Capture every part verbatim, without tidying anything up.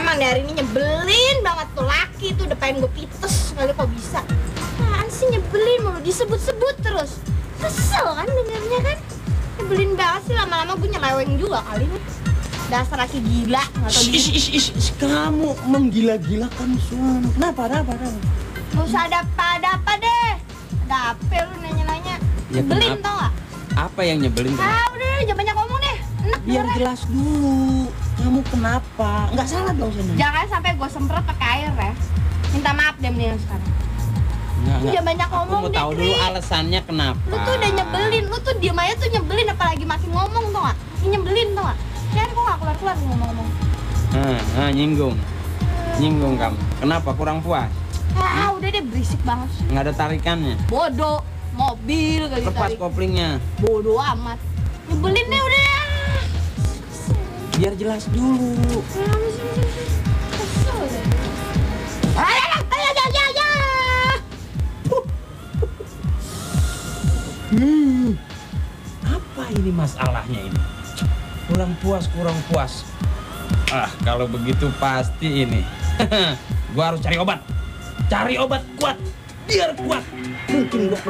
emang dari ini nyebelin banget tuh laki tuh, udah pengen gue pites kali kok bisa. Apaan sih nyebelin, mau disebut-sebut terus. Kesel kan dengarnya kan? Nyebelin banget sih, lama-lama gue nyeleweng juga kali nih. Dasar laki gila, nggak tau diri. Ish, ish, ish, ish, kamu menggila-gilakan suami. Kenapa, ada apa, ada apa? Gak usah ada apa, ada apa deh. Ada apa lu nanya-nanya. Ya, Nyebelin kenapa? tau gak? Apa yang nyebelin? Ah udah deh, jangan banyak ngomong deh. Enak Biar beneran. jelas dulu. Kamu kenapa? Nggak salah dong sana. Jangan sampai gue semprot pakai air ya. Minta maaf deh mendingan sekarang. Nggak, nggak. Jangan banyak ngomong Aku mau deh, tahu dulu Kri. alasannya kenapa. Lu tuh udah nyebelin, lu tuh diem aja tuh nyebelin, apalagi makin ngomong tau gak? Ini nyebelin tau gak? Kan kok gak keluar-keluar ngomong-ngomong. Nah, nah, nyinggung. Nyinggung kamu. Kenapa kurang puas? Ah udah deh, berisik banget sih. Nggak ada tarikannya. Bodoh, mobil kali Lepas tarik. koplingnya. Bodoh amat. Nyebelin deh udah. Biar jelas dulu. Kenapa sih? Kesel deh. Ayo, ayo, ayo, ayo, ayo. Hmm, apa ini masalahnya ini? Kurang puas, kurang puas. Ah, kalau begitu pasti ini. Gua harus cari obat. Cari obat kuat, biar kuat. Mungkin gua.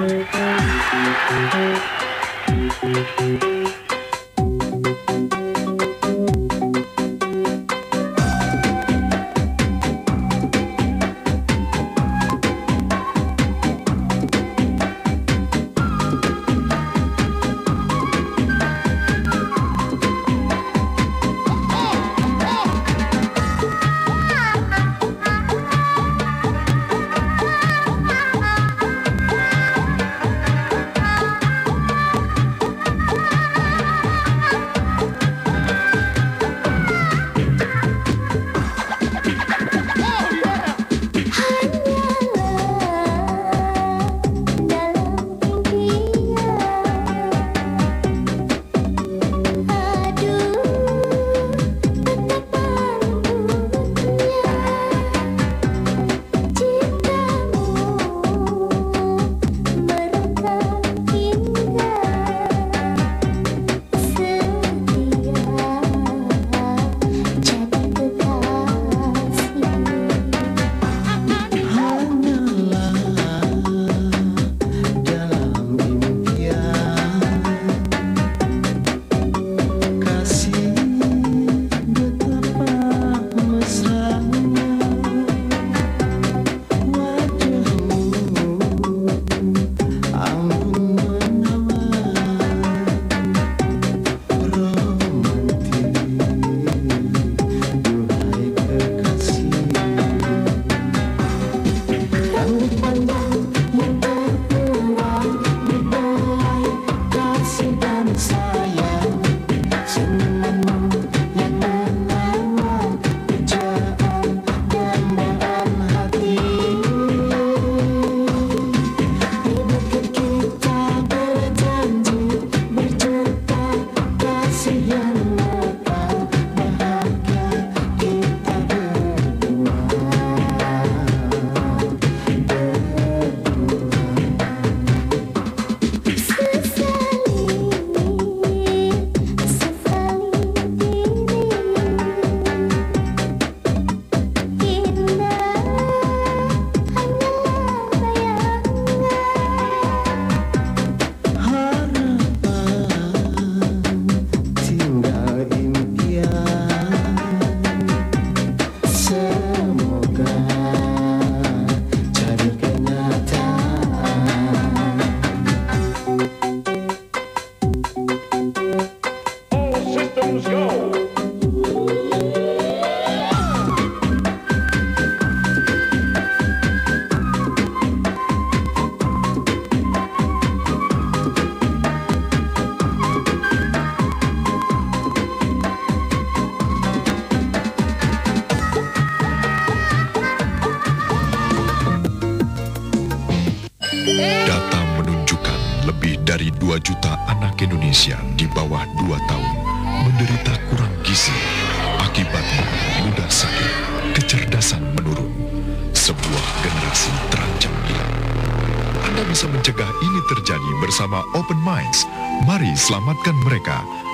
Data menunjukkan lebih dari dua juta anak Indonesia di bawah dua tahun menderita kurang gizi. Akibatnya mudah sakit, kecerdasan menurun. Sebuah generasi terancam hilang. Anda bisa mencegah ini terjadi bersama Open Minds. Mari selamatkan mereka.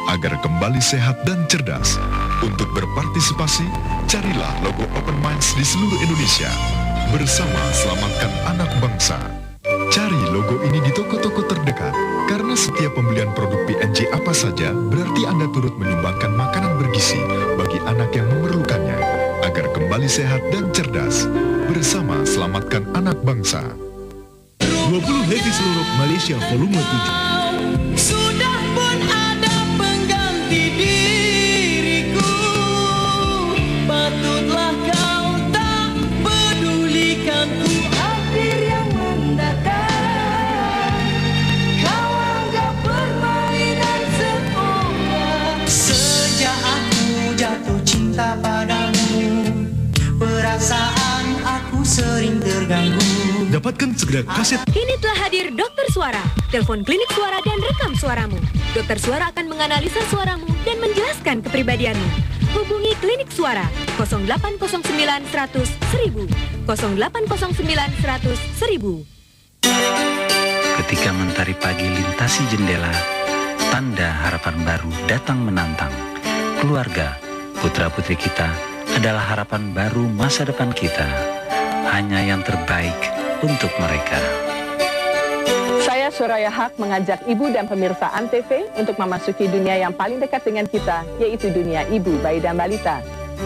agar kembali sehat dan cerdas. Untuk berpartisipasi, carilah logo Open Minds di seluruh Indonesia. Bersama selamatkan anak bangsa. Cari logo ini di toko-toko terdekat, karena setiap pembelian produk P N J apa saja berarti Anda turut menyumbangkan makanan bergizi bagi anak yang memerlukannya, agar kembali sehat dan cerdas. Bersama selamatkan anak bangsa. dua puluh Heavy Seluruh Malaysia Volume tujuh. Sudah pun ada pengganti diriku, patutlah kau tak pedulikanku. Hadir yang mendatang, kau anggap permainan semua. Sejak aku jatuh cinta padamu, perasaan aku sering terganggu. Dapatkan segera kaset. Kini telah hadir Dokter Suara. Telepon klinik suara dan rekam suaramu. Dokter Suara akan menganalisa suaramu dan menjelaskan kepribadianmu. Hubungi Klinik Suara nol delapan nol sembilan seratus seribu nol delapan nol sembilan seratus seribu. Ketika mentari pagi lintasi jendela, tanda harapan baru datang menantang. Keluarga, putra-putri kita adalah harapan baru masa depan kita. Hanya yang terbaik untuk mereka. Saya Suraya Haq mengajak ibu dan pemirsa Antv untuk memasuki dunia yang paling dekat dengan kita, yaitu dunia ibu, bayi, dan balita.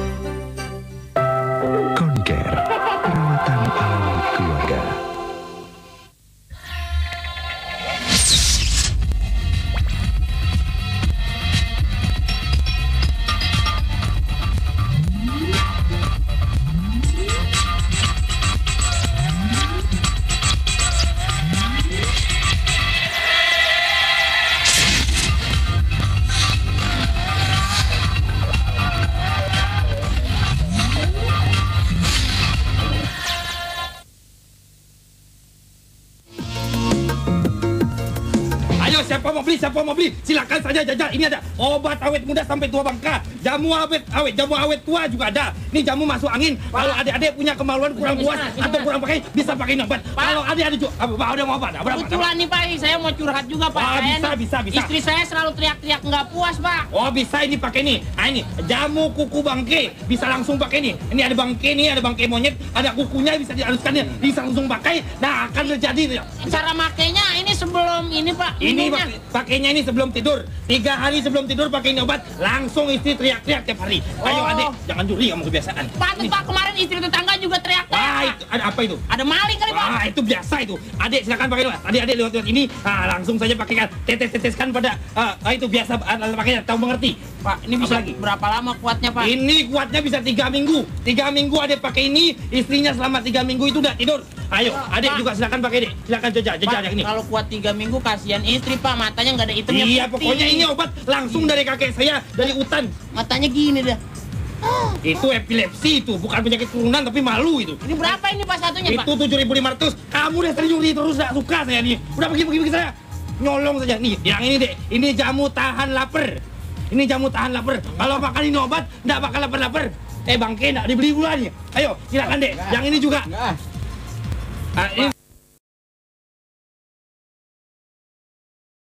Concare, perawatan alam keluarga. Siapa mau beli, siapa mau beli, silakan saja jajal. Ini ada obat awet muda sampai tua bangka, jamu awet awet, jamu awet tua juga ada. Ini jamu masuk angin. Kalau adik-adik punya kemaluan kurang puas atau kurang pakai, bisa pakai ini obat. Kalau adik-adik juga, Pak ada mau obat? Kebetulan nih Pak, saya mau curhat juga Pak. Oh, bisa, bisa, bisa. Istri saya selalu teriak-teriak nggak puas Pak. Oh bisa, ini pakai ini. Nah ini jamu kuku bangke, bisa langsung pakai ini. Ini ada bangke nih, ada bangke monyet, ada kukunya bisa dihaluskan, bisa langsung pakai. Nah akan terjadi. Cara makainya ini sebelum ini Pak. Ini pakainya ini sebelum tidur. Tiga hari sebelum tidur pakai ini obat, langsung istri teriak-teriak tiap hari. Ayo Oh. adik, jangan juri kamu kebiasaan. Patut Pak, kemarin istri tetangga juga teriak-teriak. Wah, Pak. itu, ada apa itu? Ada maling kali Pak. Wah, itu biasa itu. Adik silakan pakai dulu. Adik-adik lewat-lewat ini, nah, langsung saja pakaikan. Tetes-teteskan pada uh, itu biasa uh, pakainya. Tahu mengerti? Pak, ini bisa lagi. Berapa lama kuatnya Pak? Ini kuatnya bisa tiga minggu. Tiga minggu adik pakai ini, istrinya selama tiga minggu itu udah tidur. Ayo, adik Pak. juga silakan pakai deh. Silakan jajal, jajal Pak, yang ini. kalau kuat tiga minggu kasihan istri Pak, matanya nggak ada hitamnya. Iya, putih. pokoknya ini obat langsung dari kakek saya dari hutan. Matanya gini dah. Itu epilepsi itu, bukan penyakit turunan tapi malu itu. Ini berapa ini Pak satunya Pak? Itu tujuh ribu lima ratus. Kamu udah sering nyuri terus, gak suka saya nih. Udah pergi pergi pergi saya. Nyolong saja nih. Yang ini deh, ini jamu tahan lapar. Ini jamu tahan lapar. Kalau makan ini obat, nggak bakal lapar-lapar. Eh bangke, nggak dibeli bulan ya. Ayo, silakan deh. Yang ini juga. Ah, ini